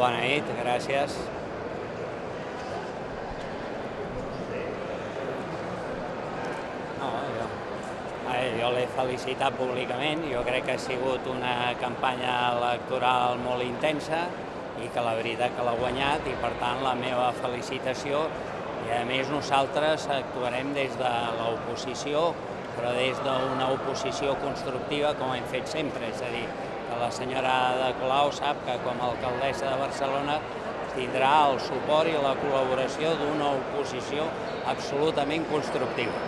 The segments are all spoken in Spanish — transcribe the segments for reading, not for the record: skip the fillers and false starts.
bona nit, gràcies. Jo l'he felicitat públicament, jo crec que ha sigut una campanya electoral molt intensa i que la veritat que l'ha guanyat i per tant la meva felicitació i a més nosaltres actuarem des de l'oposició però des d'una oposició constructiva com hem fet sempre, és a dir, que la senyora Ada Colau sap que com a alcaldessa de Barcelona tindrà el suport i la col·laboració d'una oposició absolutament constructiva.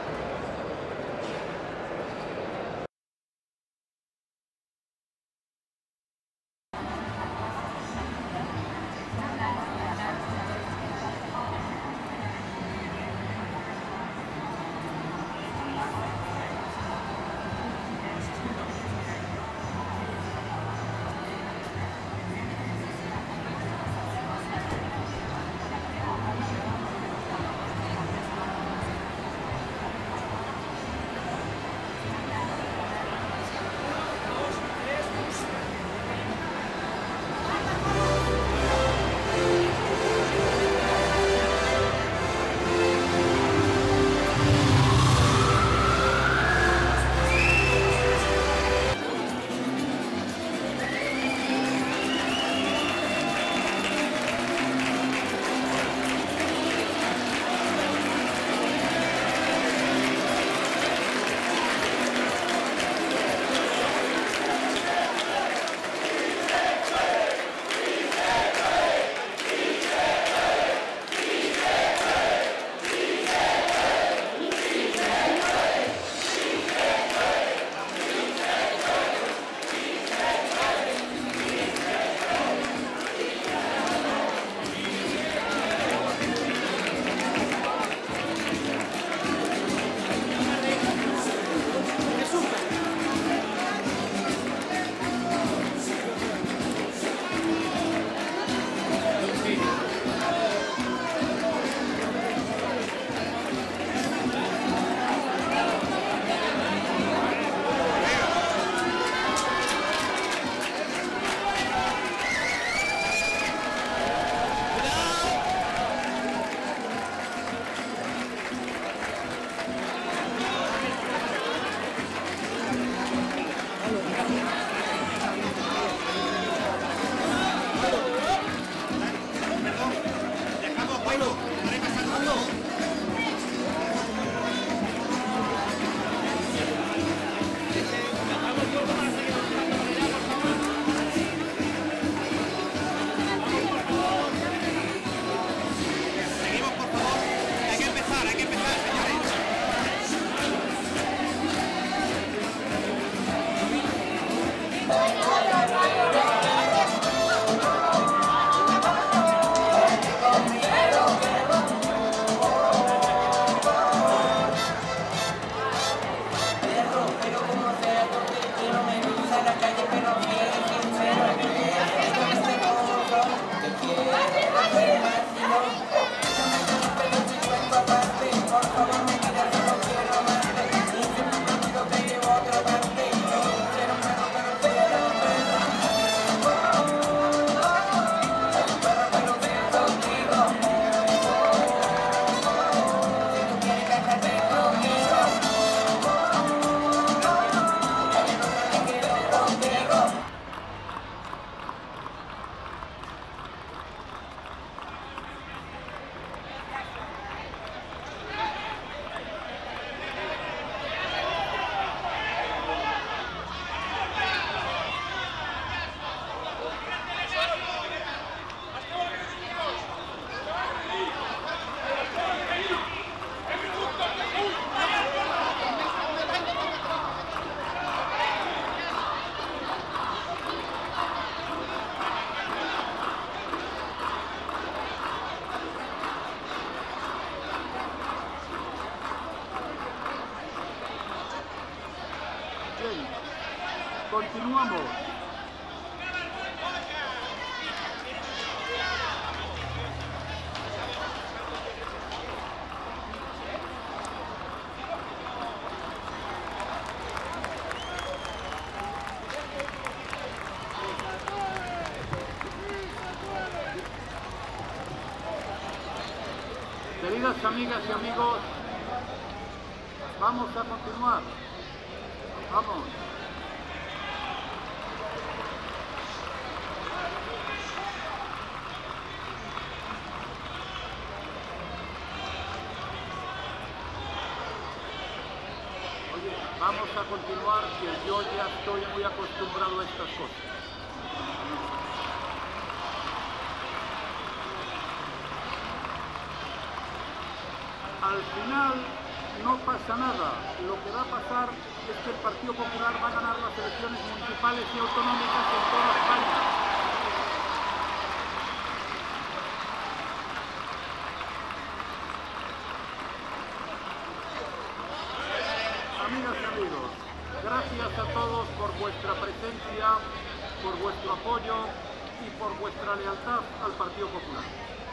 Continuamos. Queridas amigas y amigos, vamos a continuar. Vamos. Oye, vamos a continuar, que yo ya estoy muy acostumbrado a estas cosas. Al final no pasa nada. Lo que va a pasar es que el Partido Popular va a ganar las elecciones municipales y autonómicas en toda España. Amigas y amigos, gracias a todos por vuestra presencia, por vuestro apoyo y por vuestra lealtad al Partido Popular.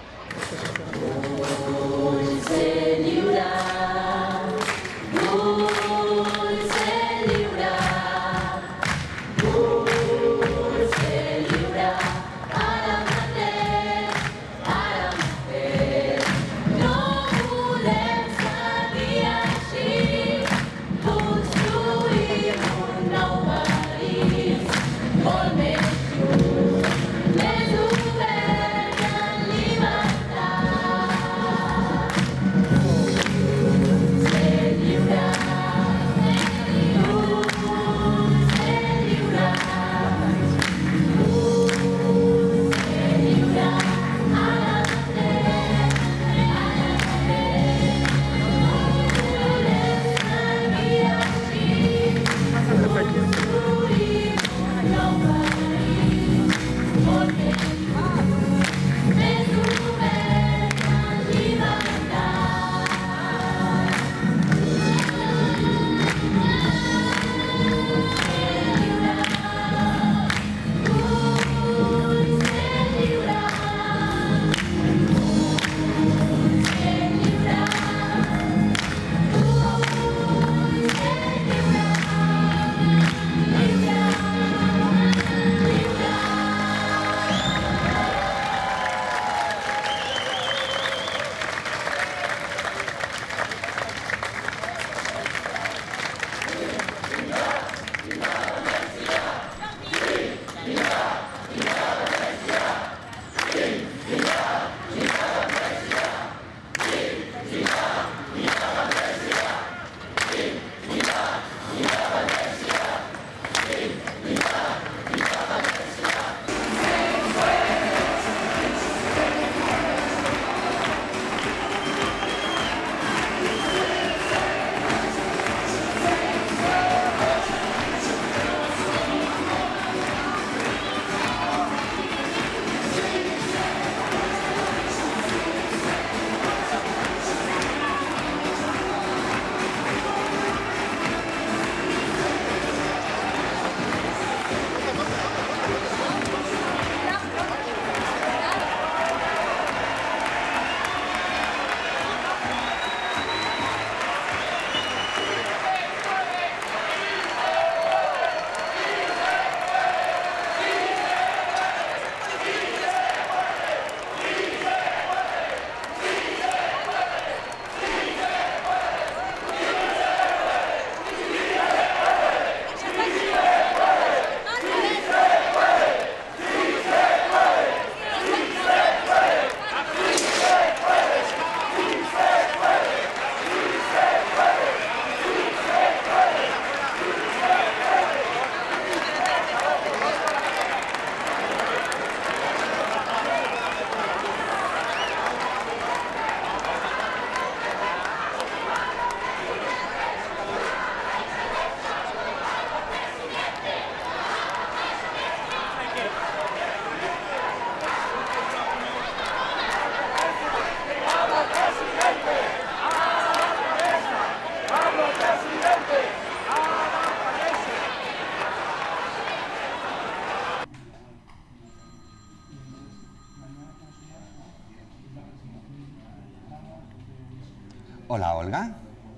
Hola, Olga.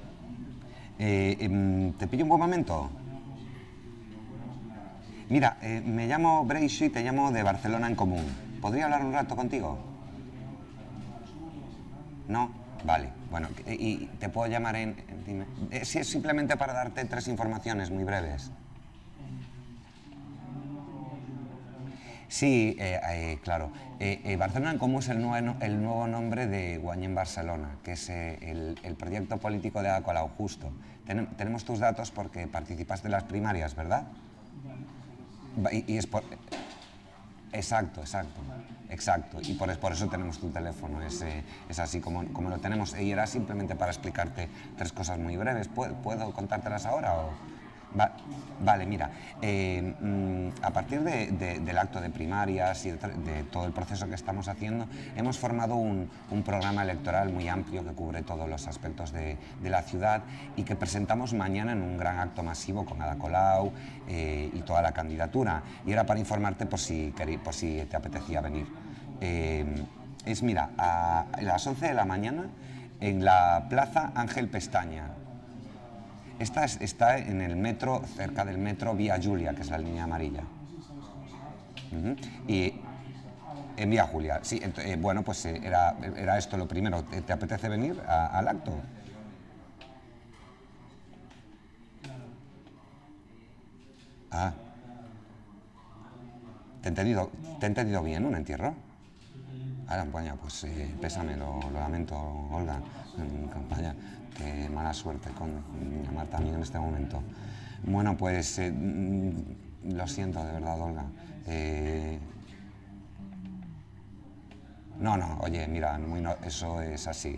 ¿Te pillo un buen momento? Mira, me llamo Breixo y te llamo de Barcelona en Común. ¿Podría hablar un rato contigo? ¿No? Vale, bueno, y te puedo llamar dime. Si es simplemente para darte 3 informaciones muy breves. Sí, claro. Barcelona en Comú es el nuevo nombre de Guanyem Barcelona, que es el proyecto político de Ada Colau, justo. Tenemos tus datos porque participaste en las primarias, ¿verdad? Y es por... Exacto. Y por eso tenemos tu teléfono. Es así como lo tenemos. Y era simplemente para explicarte 3 cosas muy breves. ¿Puedo contártelas ahora o...? Vale, mira, a partir del acto de primarias y de todo el proceso que estamos haciendo, hemos formado un programa electoral muy amplio que cubre todos los aspectos de la ciudad y que presentamos mañana en un gran acto masivo con Ada Colau y toda la candidatura. Y era para informarte por si te apetecía venir. Mira, a las 11 de la mañana en la Plaza Ángel Pestaña. Está en el metro, cerca del metro Vía Julia, que es la línea amarilla. Y en Vía Julia, sí. Bueno, pues era esto lo primero. ¿Te apetece venir al acto? Ah. ¿Te he entendido bien un entierro? Ahora, bueno, pues pésame, lo lamento, Olga, campaña. Qué mala suerte con llamar también en este momento. Bueno, pues lo siento de verdad, Olga. No, oye, mira, eso es así.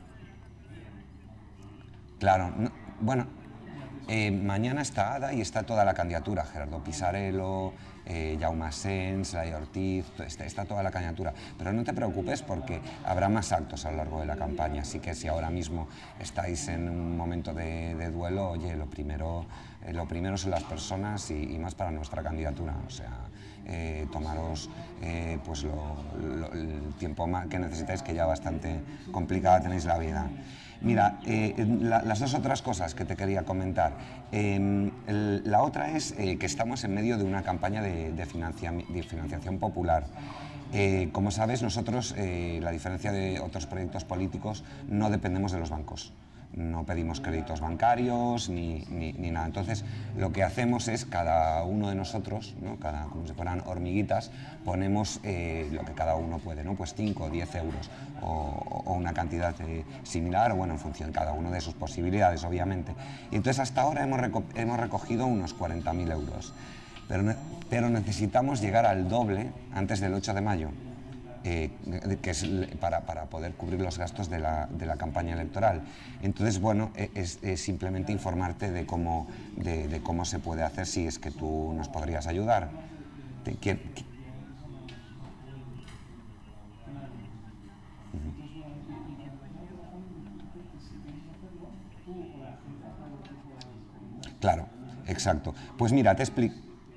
Claro, bueno, mañana está Ada y está toda la candidatura, Gerardo Pisarello, Jaume Sens, Laia Ortiz, está toda la candidatura. Pero no te preocupes porque habrá más actos a lo largo de la campaña, así que si ahora mismo estáis en un momento de duelo, oye, lo primero son las personas y más para nuestra candidatura, o sea, tomaros pues el tiempo que necesitáis, que ya bastante complicada tenéis la vida. Mira, las 2 otras cosas que te quería comentar. La otra es que estamos en medio de una campaña de financiación popular. Como sabes, nosotros, la diferencia de otros proyectos políticos, no dependemos de los bancos. No pedimos créditos bancarios ni nada. Entonces, lo que hacemos es, cada uno de nosotros, ¿no? Como si fueran hormiguitas, ponemos lo que cada uno puede, ¿no? Pues 5 o 10 euros o una cantidad similar, bueno, en función de cada uno de sus posibilidades, obviamente. Y entonces, hasta ahora hemos recogido unos 40.000 euros. Pero necesitamos llegar al doble antes del 8 de mayo. Que es para poder cubrir los gastos de la campaña electoral. Entonces, bueno, es simplemente informarte de cómo se puede hacer, si es que tú nos podrías ayudar. Claro, exacto. Pues mira, te explico.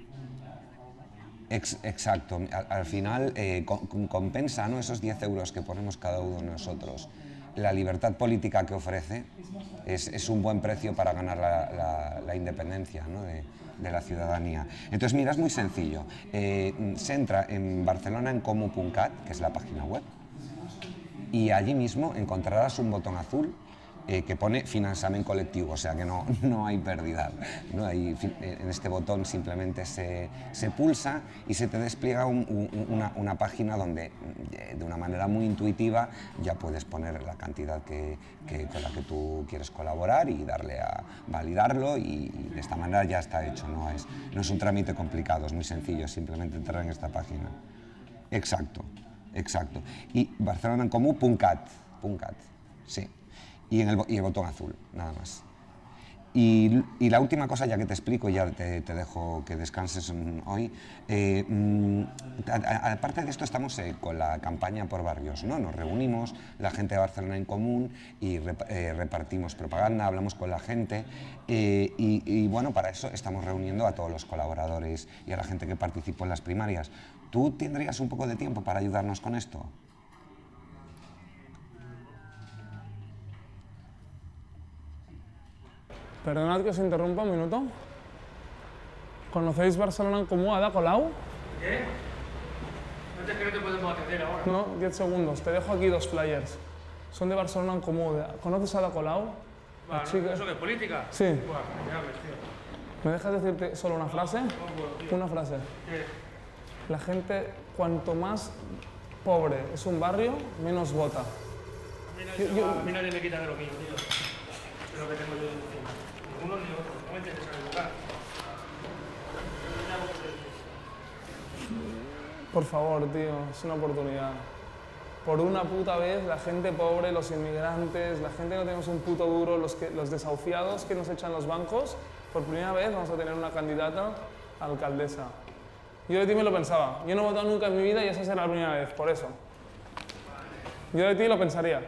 Exacto, al final compensa, ¿no?, esos 10 euros que ponemos cada uno de nosotros. La libertad política que ofrece es un buen precio para ganar la independencia, ¿no?, de la ciudadanía. Entonces, mira, es muy sencillo. Se entra en barcelonaencomu.cat, que es la página web, y allí mismo encontrarás un botón azul que pone finançament colectivo, o sea que no hay pérdida, ¿no? En este botón simplemente se pulsa y se te despliega una página donde de una manera muy intuitiva ya puedes poner la cantidad con la que tú quieres colaborar y darle a validarlo, y de esta manera ya está hecho, no es un trámite complicado, es muy sencillo, simplemente entrar en esta página. Exacto. Y barcelonaencomu.cat, sí. Y el botón azul, nada más. Y la última cosa, ya que te explico, y ya te dejo que descanses hoy, aparte de esto estamos con la campaña por barrios, ¿no? Nos reunimos, la gente de Barcelona en Común, y repartimos propaganda, hablamos con la gente, y bueno, para eso estamos reuniendo a todos los colaboradores y a la gente que participó en las primarias. ¿Tú tendrías un poco de tiempo para ayudarnos con esto? Perdonad que os interrumpa un minuto. ¿Conocéis Barcelona en Comú, Ada Colau? ¿Qué? ¿No te crees que podemos acceder ahora? No, 10 segundos. Te dejo aquí 2 flyers. Son de Barcelona en Comú. ¿Conoces a Ada Colau? Bueno, ¿eso qué es política? Sí. Buah, ya ves, tío. ¿Me dejas decirte solo una frase? Una frase. ¿Qué? La gente, cuanto más pobre es un barrio, menos vota. A mí nadie me quita de lo mío, tío. De lo que tengo yo encima. Ni uno ni otro. No me interesa el lugar. Por favor, tío, es una oportunidad. Por una puta vez, la gente pobre, los inmigrantes, la gente que no tenemos un puto duro, los desahuciados que nos echan los bancos, por primera vez vamos a tener una candidata a alcaldesa. Yo de ti me lo pensaba. Yo no he votado nunca en mi vida y esa será la primera vez, por eso. Yo de ti lo pensaría.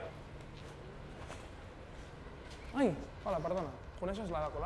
Ay, hola, perdona. ¿Con eso es la Ada Colau?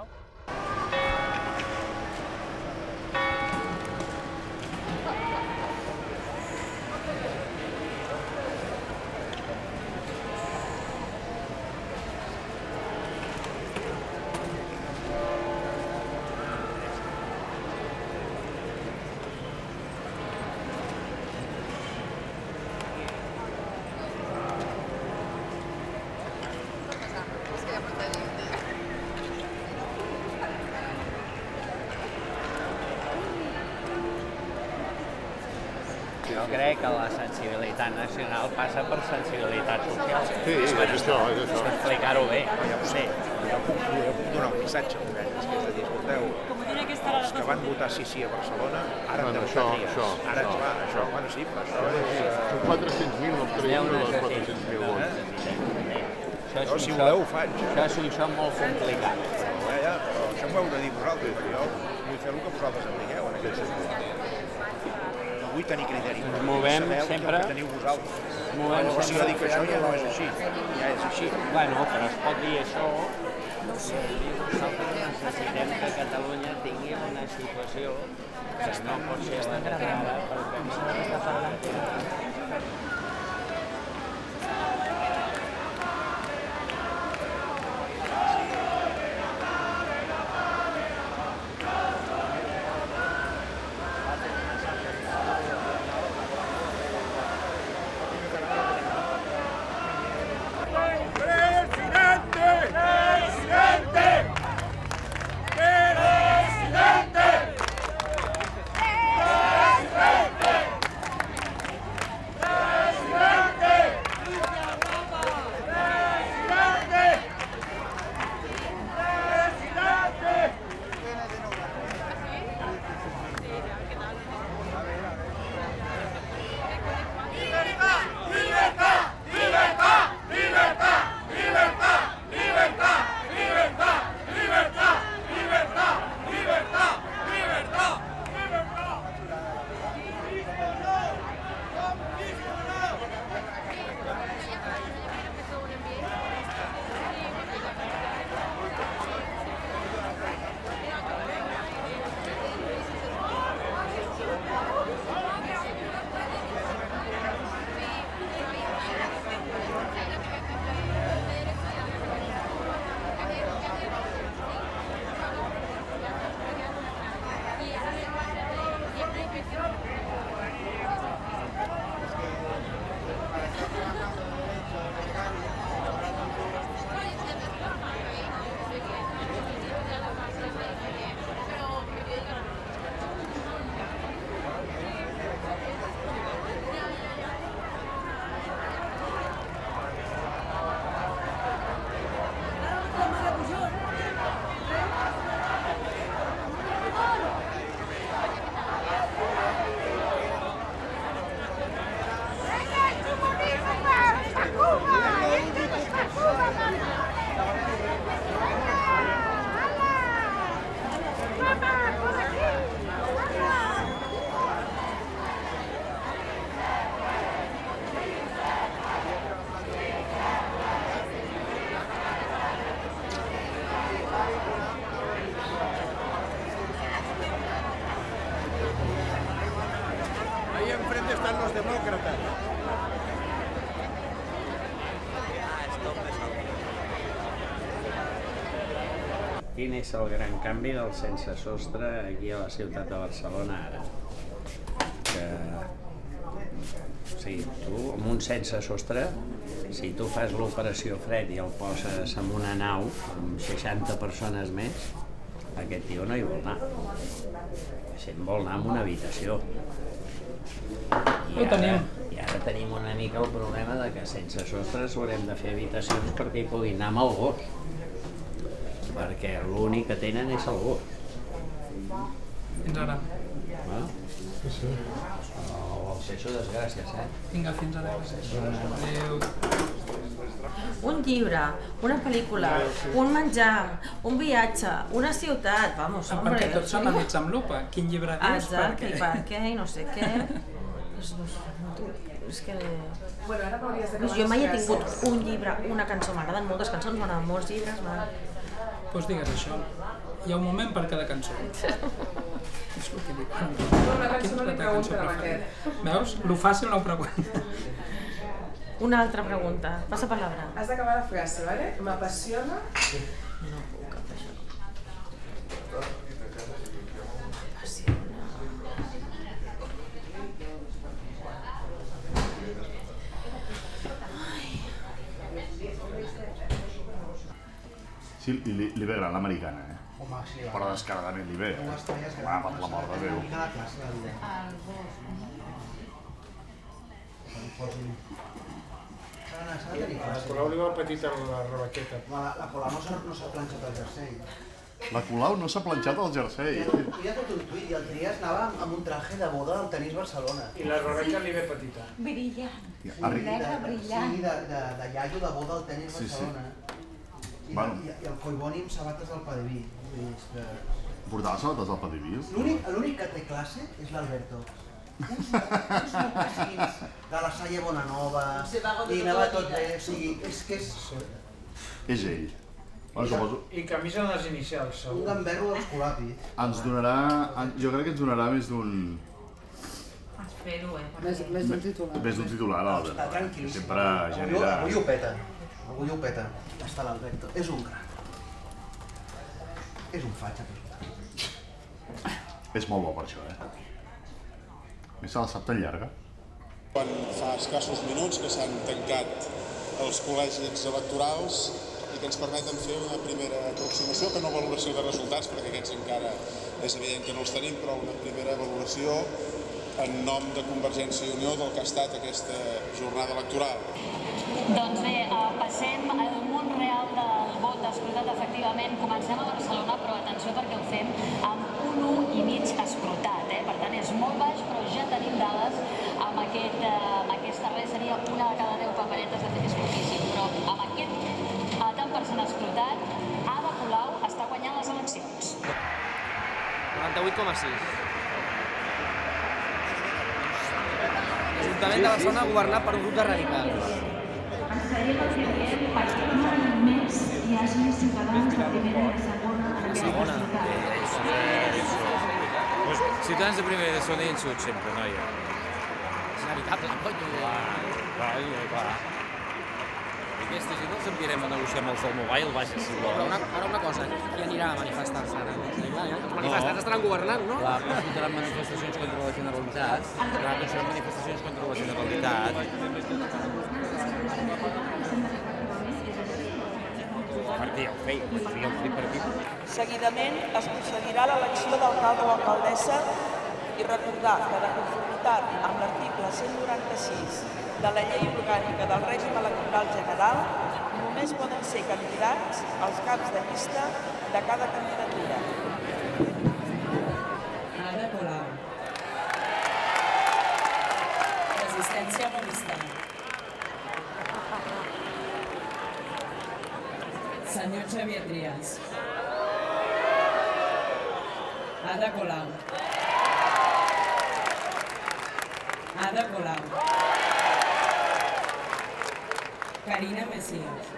Jo crec que la sensibilitat nacional passa per sensibilitat social. Sí, és això. Explicar-ho bé. Ja ho sé, jo puc donar un missatge a vosaltres, que és a dir, escolteu, els que van votar sí a Barcelona, ara han de votar Trias. Ara, clar, això, bueno, sí, però això és... Són 400.000, no creiem de les 400.000 vots. Jo, si voleu, ho faig. Això és un xoc molt complicat. Ja, però això m'ho heu de dir vosaltres, jo vull fer el que vosaltres em digueu en aquest sentit. No vull tenir criteri, Ens movem sempre... que teniu vosaltres. Movem Si jo dic que això ja no és així, ja és així. Bueno, però es pot dir això. Nosaltres necessitem que Catalunya tingui una situació que no pot ser la que ara perquè Quin és el gran canvi del sense sostre aquí a la ciutat de Barcelona ara? O sigui, Tu, amb un sense sostre, si tu fas l'operació fred i el poses en una nau amb 60 persones més, aquest tio no hi vol anar. Se'n vol anar a una habitació. I ara tenim una mica el problema de que sense sostres haurem de fer habitacions perquè hi puguin anar amb el gos. Perquè l'únic que tenen és el gos. Fins ara. Sí. El Ceso, desgràcies, Vinga, fins ara. Adéu. Un llibre, una pel·lícula, un menjar, un viatge, una ciutat, vamos, hombre. Perquè tots són amics amb lupa. Quin llibre dius? Exacte, i per què, i no sé què. És que... Jo mai he tingut un llibre, una cançó. M'agraden moltes cançons, m'agraden molts llibres. Doncs digues això. Hi ha un moment per cada cançó. És el que dic. Una cançó no li pregunta a aquest. Veus? Lo fàcil no ho pregunta. Una altra pregunta. Passa palabra. Has d'acabar la frase, ¿vale? M'apassiona... No puc cap això. Sí, li ve gran l'americana, Home, sí, va. Però descaradament li ve. Home, per la mort de Déu. Cada classe la vida. A Colau li va petita la rebaqueta. La Colau no s'ha planxat el jersei. La Colau no s'ha planxat el jersei. Hi ha tot un tuit i el Trias anava amb un traje de boda del tenis Barcelona. I la Rebeca li ve petita. Brillant. Negre, brillant. Sí, de iaio de boda del tenis Barcelona. I el Collboni amb sabates del Padeví. Portava sabates del Padeví? L'únic que té classe és l'Alberto. Uns mocassins de la Salle Bonanova, i anava tot bé, o sigui, és que és... És ell. I camisa de les inicials, segur. Un gamberro dels colapis. Ens donarà... Jo crec que ens donarà més d'un... Espero, Més d'un titular. Més d'un titular, l'Alberto. Està tranquil·líssim. Sempre genera... Avui ho peta. Avui ho peta. Està l'Alberto. És un gran. És un fatxa. És molt bo per això, Més se la sap tan llarga. Quan fa escassos minuts que s'han tancat els col·legis electorals i que ens permeten fer una primera aproximació, que no valoració de resultats, perquè aquests encara és evident que no els tenim, però una primera valoració en nom de Convergència i Unió del que ha estat aquesta jornada electoral. Doncs bé, passem al món real del vot escrutat, efectivament. Comencem a Barcelona, però atenció perquè ho fem amb un 1,5 escrutat. Per tant, és molt baix, però ja tenim dades amb aquesta res, seria una de cada 10 paperetes de fet és poquíssim, però amb aquest tant per cent escrutat, Ada Colau està guanyant les eleccions. 98,6. L'Ajuntament de Barcelona governat per un grup de radicals. Ens creiem el que diem perquè no només hi hagi ciutadans de primera i de segona en aquesta ciutat. Ciutadans de primera i de segona hi han sigut sempre, noia. És inevitable, conyo. Clar. I aquesta gent els enviarem a negociar amb els del Mobile, vaja, si vols. Però una cosa, qui anirà a manifestar-se ara? Els manifestants estaran governant, no? Clar, no fotaran manifestacions contra la Generalitat. Clar, no seran manifestacions contra la Generalitat. Perquè el tripartit. Seguidament es procedirà a l'elecció d'alcalde o alcaldessa i recordar que de conformitat amb l'article 196 de la Llei Orgànica del Règim Electoral General només poden ser candidats els caps de llista de cada candidatura. Ada Colau. Resistència Monista. Senyor Xavier Trias. Ada Colau. Ada Colau. Karina Mesías.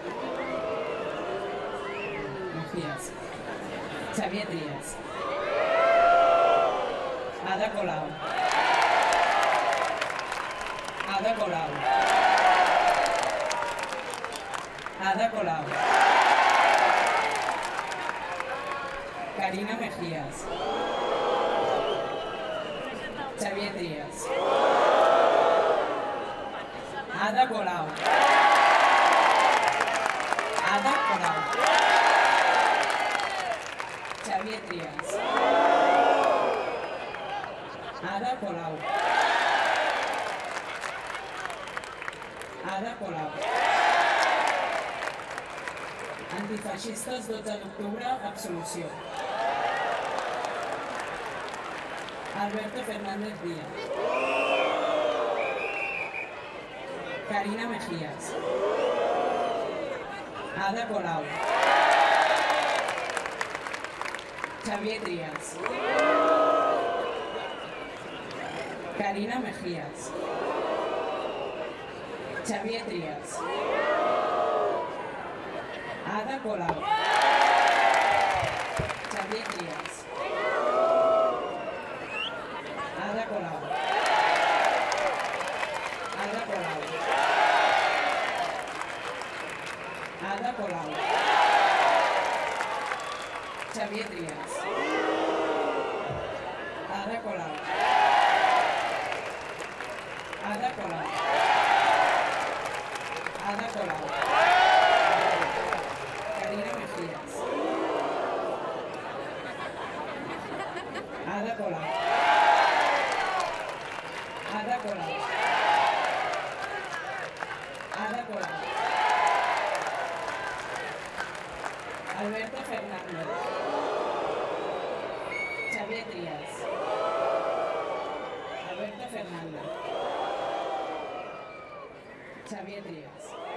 Mejías. Xavier Trias. Ada Colau. Ada Colau. Ada Colau. Karina Mejías. Xavier Trias. Ada Colau. Ada Colau. Xavier Trias. Ada Colau. Ada Colau. Antifeixistes 12 d'octubre, absolució. Alberto Fernández Díaz. Karina Mejías. Ada Colau. Xavier Trias. Karina Mejías. Xavier Trias. Ada Colau. Xavier Trias. Ada Colau. Ada Colau. Ada Colau. Xavier Trias. Ada Colau. Ada Colau. Ada Colau. Karina Mejías. Ada Colau. Ada Colau. Ada Colau. Alberto Fernández. Xavier Trias. Alberto Fernández. Xavier Trias.